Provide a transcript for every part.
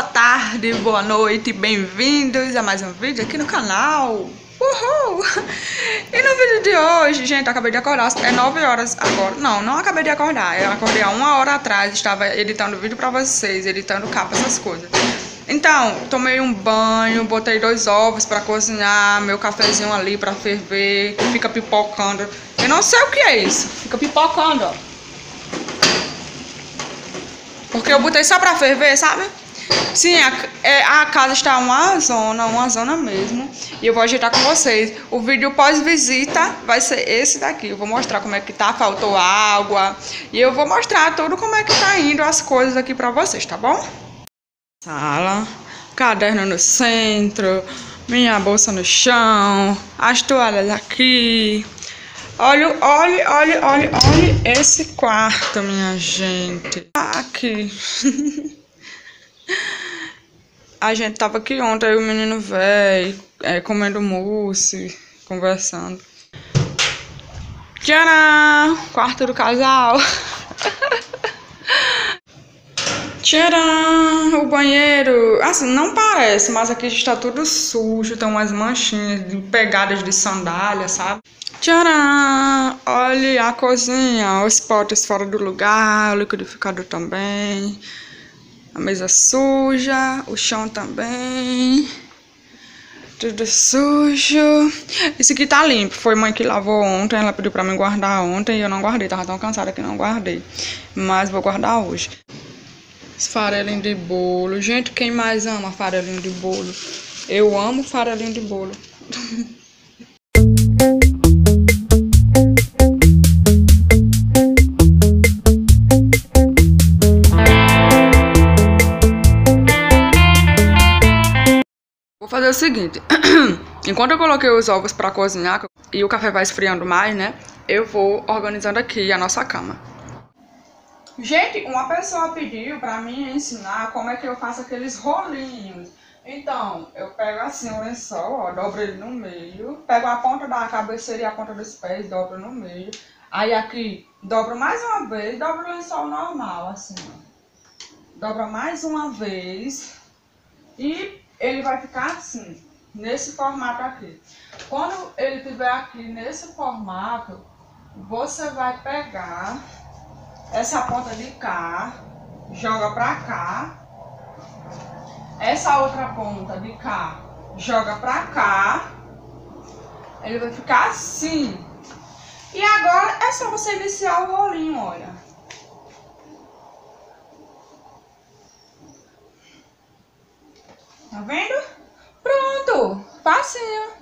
boa tarde, boa noite, bem-vindos a mais um vídeo aqui no canal. Uhul! E no vídeo de hoje, gente, eu acabei de acordar, é 9 horas agora. Não acabei de acordar, eu acordei há 1 hora atrás, estava editando vídeo pra vocês, editando capa, essas coisas. Então, tomei um banho, botei 2 ovos pra cozinhar, meu cafezinho ali pra ferver, que fica pipocando. Eu não sei o que é isso, fica pipocando, ó. Porque eu botei só pra ferver, sabe? Sim, a casa está uma zona mesmo. E eu vou ajeitar com vocês. O vídeo pós-visita vai ser esse daqui. Eu vou mostrar como é que tá, faltou água. E eu vou mostrar tudo como é que tá indo as coisas aqui pra vocês, tá bom? Sala, caderno no centro, minha bolsa no chão, as toalhas aqui. Olha esse quarto, minha gente. Aqui. A gente tava aqui ontem, o menino velho, comendo mousse, conversando. Tcharam! Quarto do casal. Tcharam! O banheiro. Assim, não parece, mas aqui está tudo sujo, tem umas manchinhas de pegadas de sandália, sabe? Tcharam! Olha a cozinha, os potes fora do lugar, o liquidificador também. A mesa suja, o chão também. Tudo sujo. Isso aqui tá limpo. Foi mãe que lavou ontem. Ela pediu pra mim guardar ontem e eu não guardei. Tava tão cansada que não guardei. Mas vou guardar hoje. Farelinho de bolo. Gente, quem mais ama farelinho de bolo? Eu amo farelinho de bolo. Vou fazer o seguinte, enquanto eu coloquei os ovos pra cozinhar e o café vai esfriando mais, né, eu vou organizando aqui a nossa cama. Gente, uma pessoa pediu pra mim ensinar como é que eu faço aqueles rolinhos. Então, eu pego assim o lençol, ó, dobro ele no meio, pego a ponta da cabeceira e a ponta dos pés, dobro no meio. Aí aqui, dobro mais uma vez, dobro o lençol normal, assim, ó. Dobra mais uma vez e ele vai ficar assim, nesse formato aqui. Quando ele estiver aqui nesse formato, você vai pegar essa ponta de cá, joga pra cá. Essa outra ponta de cá, joga pra cá. Ele vai ficar assim. E agora é só você iniciar o rolinho, olha. Tá vendo? Pronto! Facinho!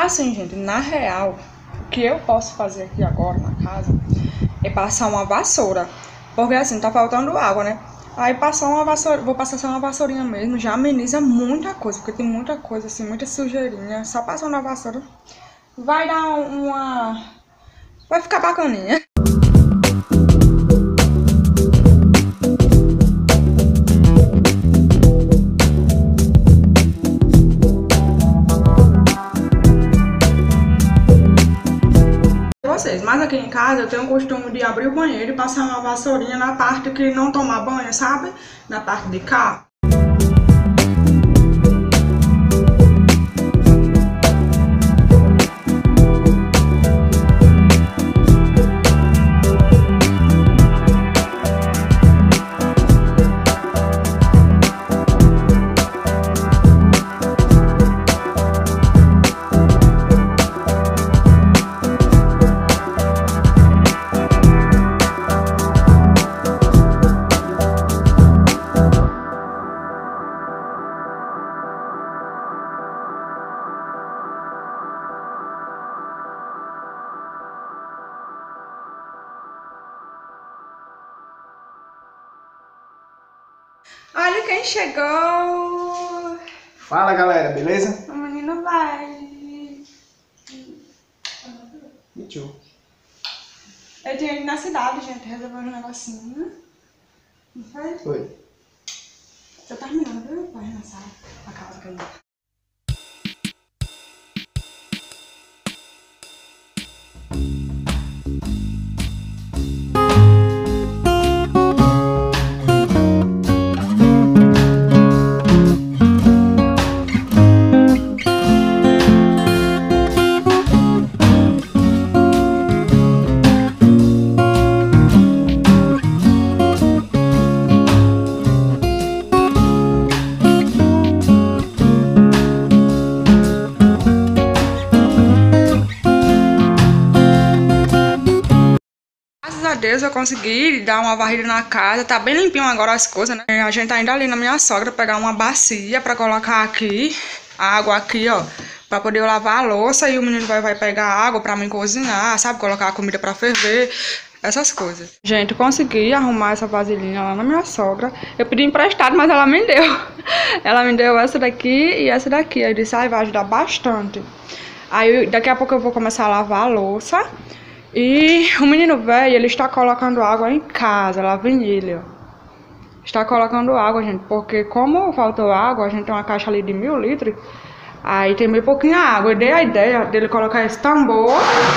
Assim, gente, na real, o que eu posso fazer aqui agora na casa é passar uma vassoura. Porque assim, tá faltando água, né? Aí passar uma vassoura, vou passar só uma vassourinha mesmo, já ameniza muita coisa, porque tem muita coisa assim, muita sujeirinha. Só passando a vassoura vai dar uma... vai ficar bacaninha. Mas aqui em casa eu tenho o costume de abrir o banheiro e passar uma vassourinha na parte que não toma banho, sabe? Na parte de cá. Olha quem chegou! Fala galera, beleza? O menino vai. Me too. Eu tinha ido na cidade, gente, resolver um negocinho. Não foi? Foi. Tô terminando, viu? Pai, na sala, a casa que eu... Graças a Deus eu consegui dar uma varrida na casa, tá bem limpinho agora as coisas, né? A gente tá indo ali na minha sogra pegar uma bacia pra colocar aqui, a água aqui, ó, pra poder eu lavar a louça e o menino vai pegar água pra mim cozinhar, sabe? Colocar a comida pra ferver, essas coisas. Gente, consegui arrumar essa vasilhinha lá na minha sogra. Eu pedi emprestado, mas ela me deu. Ela me deu essa daqui e essa daqui. Eu disse, vai ajudar bastante. Aí daqui a pouco eu vou começar a lavar a louça. E o menino velho, ele está colocando água em casa, lá vem ele, ó. Está colocando água, gente, porque como faltou água, a gente tem uma caixa ali de 1000 litros, aí tem meio pouquinho água. Eu dei a ideia dele colocar esse tambor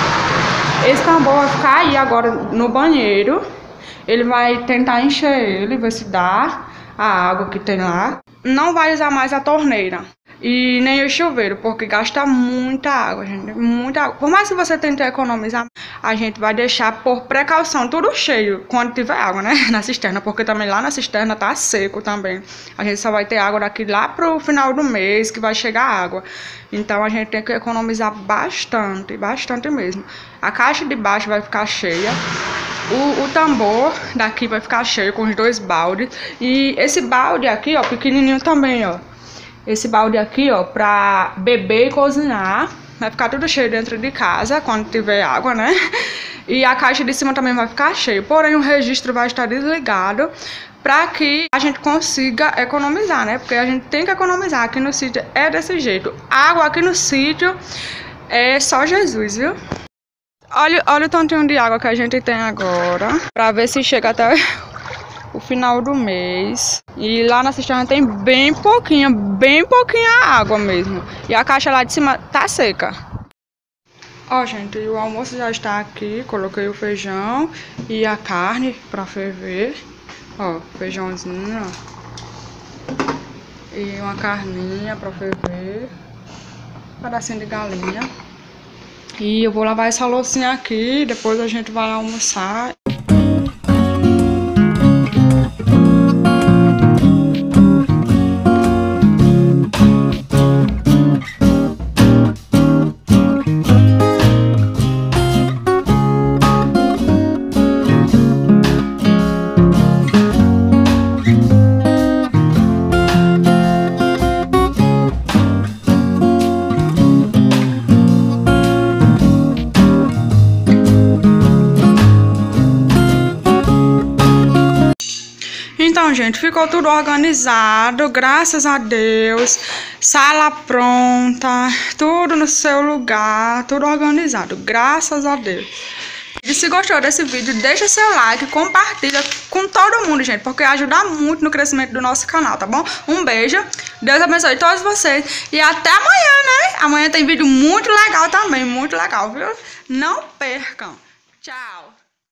vai ficar aí agora no banheiro. Ele vai tentar encher ele, ver se dá a água que tem lá. Não vai usar mais a torneira. E nem o chuveiro, porque gasta muita água, gente. Muita água. Por mais que você tente economizar, a gente vai deixar por precaução tudo cheio quando tiver água, né? Na cisterna, porque também lá na cisterna tá seco também. A gente só vai ter água daqui lá pro final do mês que vai chegar água. Então a gente tem que economizar bastante, bastante mesmo. A caixa de baixo vai ficar cheia. O tambor daqui vai ficar cheio com os 2 baldes. E esse balde aqui, ó, pequenininho também, ó. Esse balde aqui, ó, pra beber e cozinhar. Vai ficar tudo cheio dentro de casa, quando tiver água, né? E a caixa de cima também vai ficar cheia. Porém, o registro vai estar desligado pra que a gente consiga economizar, né? Porque a gente tem que economizar. Aqui no sítio é desse jeito. Água aqui no sítio é só Jesus, viu? Olha o tantinho de água que a gente tem agora. Pra ver se chega até o final do mês. E lá na cisterna tem bem pouquinha água mesmo. E a caixa lá de cima tá seca. Ó, gente, o almoço já está aqui. Coloquei o feijão e a carne pra ferver. Ó, feijãozinho, ó. E uma carninha pra ferver. Um pedacinho de galinha. E eu vou lavar essa loucinha aqui. Depois a gente vai almoçar. gente, ficou tudo organizado, graças a Deus. Sala pronta, tudo no seu lugar, tudo organizado, graças a Deus. E se gostou desse vídeo, deixa seu like, compartilha com todo mundo, gente, porque ajuda muito no crescimento do nosso canal, tá bom? Um beijo, Deus abençoe todos vocês e até amanhã, né? Amanhã tem vídeo muito legal também, muito legal, viu? Não percam. Tchau.